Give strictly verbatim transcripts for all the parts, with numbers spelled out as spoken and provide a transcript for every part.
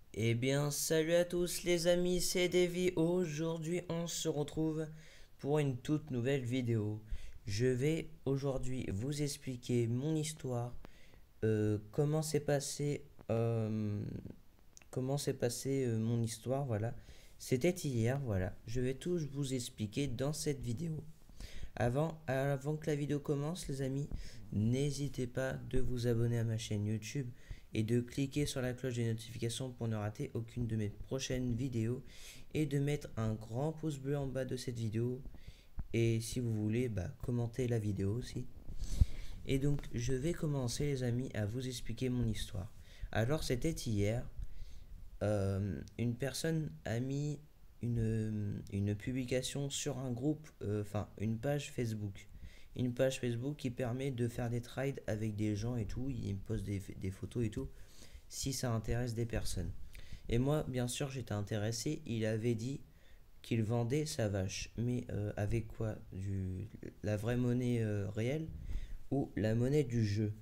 Eh bien, salut à tous les amis, c'est Davy. Aujourd'hui, on se retrouve pour une toute nouvelle vidéo. Je vais aujourd'hui vous expliquer mon histoire, euh, comment s'est passé, euh, comment s'est passé euh, mon histoire, voilà. C'était hier, voilà. Je vais tout vous expliquer dans cette vidéo. Avant, avant que la vidéo commence, les amis, n'hésitez pas de vous abonner à ma chaîne YouTube et de cliquer sur la cloche des notifications pour ne rater aucune de mes prochaines vidéos et de mettre un grand pouce bleu en bas de cette vidéo et si vous voulez, bah, commenter la vidéo aussi. Et donc, je vais commencer, les amis, à vous expliquer mon histoire. Alors, c'était hier, euh, une personne a mis une, une publication sur un groupe, euh, enfin une page Facebook. Une page Facebook qui permet de faire des trades avec des gens et tout. Il poste des, des photos et tout, si ça intéresse des personnes. Et moi, bien sûr, j'étais intéressé. Il avait dit qu'il vendait sa vache. Mais euh, avec quoi du, La vraie monnaie euh, réelle ou la monnaie du jeu.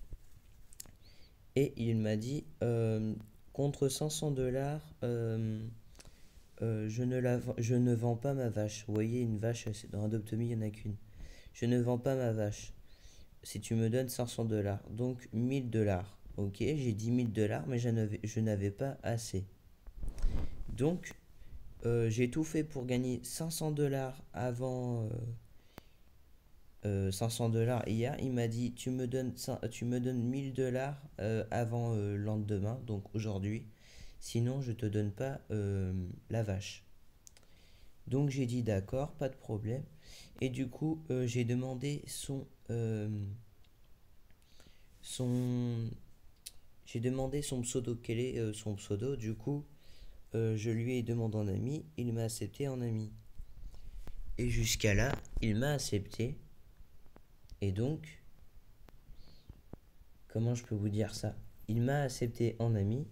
Et il m'a dit, euh, contre cinq cents dollars, euh, Euh, je, ne la, je ne vends pas ma vache. Vous voyez, une vache, dans Adopt.me, il n'y en a qu'une. Je ne vends pas ma vache. Si tu me donnes cinq cents dollars, donc mille dollars. Ok, j'ai dit mille dollars, mais je n'avais pas assez. Donc, euh, j'ai tout fait pour gagner cinq cents dollars avant euh, euh, cinq cents dollars hier. Il m'a dit, tu me donnes, tu me donnes mille dollars euh, avant euh, le lendemain, donc aujourd'hui. Sinon, je te donne pas euh, la vache. Donc j'ai dit d'accord, pas de problème. Et du coup, euh, j'ai demandé son, euh, son, j'ai demandé son pseudo. Quel est euh, son pseudo? Du coup, euh, je lui ai demandé en ami. Il m'a accepté en ami. Et jusqu'à là, il m'a accepté. Et donc, comment je peux vous dire ça? Il m'a accepté en ami.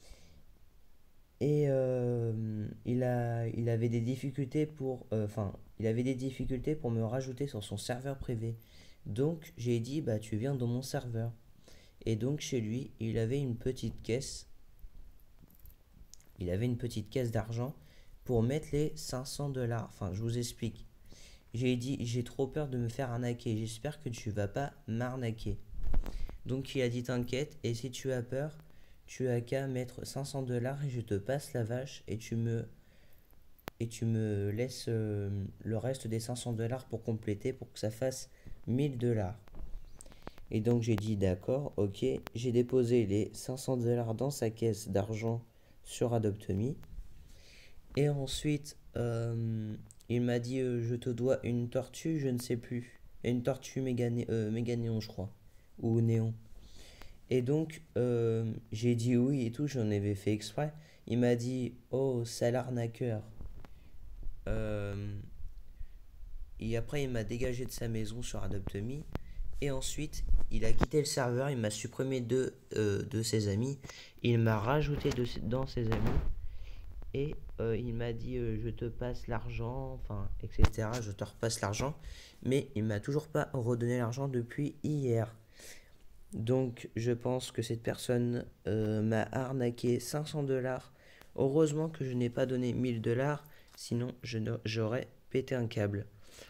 Et euh, il a, il avait des difficultés pour, euh, enfin, il avait des difficultés pour me rajouter sur son serveur privé. Donc j'ai dit, bah tu viens dans mon serveur. Et donc chez lui, il avait une petite caisse. Il avait une petite caisse d'argent pour mettre les cinq cents dollars. Enfin, je vous explique. J'ai dit, j'ai trop peur de me faire arnaquer. J'espère que tu vas pas m'arnaquer. Donc il a dit, t'inquiète. Et si tu as peur, tu as qu'à mettre cinq cents dollars et je te passe la vache et tu me et tu me laisses euh, le reste des cinq cents dollars pour compléter pour que ça fasse mille dollars. Et donc j'ai dit d'accord, ok. J'ai déposé les cinq cents dollars dans sa caisse d'argent sur Adopt.me. Et ensuite, euh, il m'a dit euh, je te dois une tortue, je ne sais plus. Une tortue méga, euh, méga néon, je crois. Ou néon. Et donc, euh, j'ai dit oui et tout, j'en avais fait exprès. Il m'a dit oh, sale arnaqueur. Euh, et après, il m'a dégagé de sa maison sur Adopt.me. Et ensuite, il a quitté le serveur, il m'a supprimé de, euh, de ses amis, il m'a rajouté de, dans ses amis, et euh, il m'a dit euh, je te passe l'argent, enfin, et cetera. Je te repasse l'argent, mais il m'a toujours pas redonné l'argent depuis hier. Donc, je pense que cette personne euh, m'a arnaqué cinq cents dollars. Heureusement que je n'ai pas donné mille dollars, sinon j'aurais pété un câble.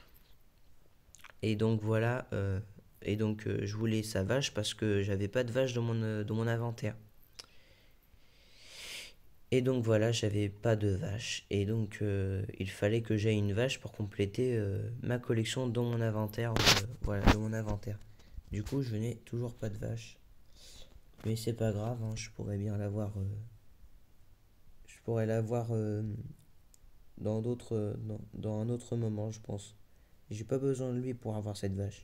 Et donc voilà, euh, et donc euh, je voulais sa vache parce que j'avais pas de vache dans mon, euh, dans mon inventaire. Et donc voilà, j'avais pas de vache. Et donc euh, il fallait que j'aie une vache pour compléter euh, ma collection dans mon inventaire. euh, voilà, dans mon inventaire. Du coup, je n'ai toujours pas de vache. Mais c'est pas grave, hein, je pourrais bien l'avoir. Euh, je pourrais l'avoir euh, dans d'autres, euh, dans, dans un autre moment, je pense. J'ai pas besoin de lui pour avoir cette vache.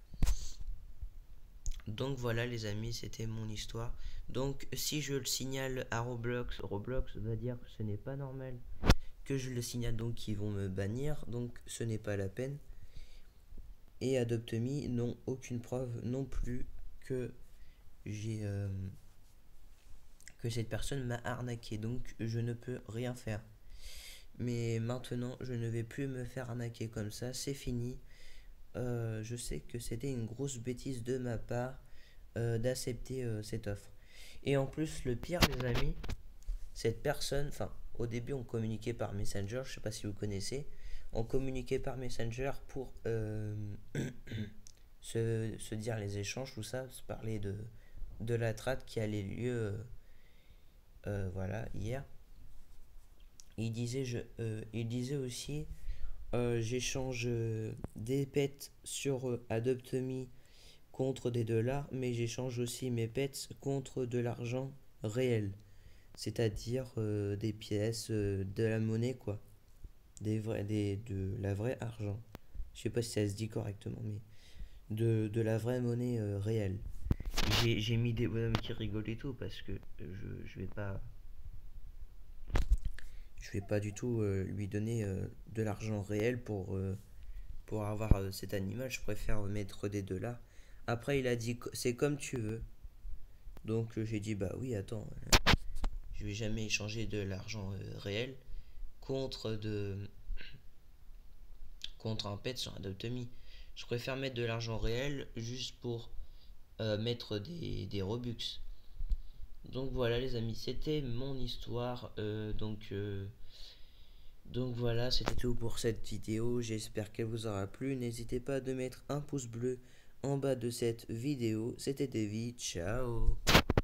Donc voilà les amis, c'était mon histoire. Donc si je le signale à Roblox, Roblox va dire que ce n'est pas normal que je le signale, donc ils vont me bannir, donc ce n'est pas la peine. Et Adopt.me n'ont aucune preuve non plus que j'ai euh, que cette personne m'a arnaqué, donc je ne peux rien faire. Mais maintenant, je ne vais plus me faire arnaquer comme ça, c'est fini. Euh, je sais que c'était une grosse bêtise de ma part euh, d'accepter euh, cette offre. Et en plus, le pire, les amis, cette personne, enfin, au début, on communiquait par Messenger, je sais pas si vous connaissez, on communiquait par Messenger pour euh, se, se dire les échanges, tout ça, se parler de, de la trade qui allait lieu, euh, euh, voilà, hier. Il disait, je, euh, il disait aussi, euh, j'échange euh, des pets sur euh, Adopt.me contre des dollars, mais j'échange aussi mes pets contre de l'argent réel, c'est-à-dire euh, des pièces, euh, de la monnaie, quoi, des vrais, des, de la vraie argent. Je sais pas si ça se dit correctement, mais de, de la vraie monnaie euh, réelle. J'ai, j'ai mis des bonhommes qui rigolent et tout parce que je, je vais pas je vais pas du tout euh, lui donner euh, de l'argent réel pour, euh, pour avoir euh, cet animal. Je préfère mettre des dollars. Après, il a dit c'est comme tu veux. Donc, euh, j'ai dit bah oui, attends, euh, je vais jamais échanger de l'argent euh, réel contre, de, contre un pet sur un Adopt.me. Je préfère mettre de l'argent réel juste pour euh, mettre des, des Robux. Donc voilà les amis, c'était mon histoire. Euh, donc euh, Donc voilà, c'était tout pour cette vidéo. J'espère qu'elle vous aura plu. N'hésitez pas à mettre un pouce bleu en bas de cette vidéo. C'était Davy. Ciao.